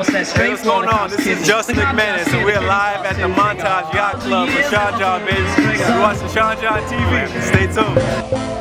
Hey, what's going on? This is Justin McMahon, and we're live at the Montage Yacht Club for Sean John, baby. You're watching Sean John TV. Stay tuned.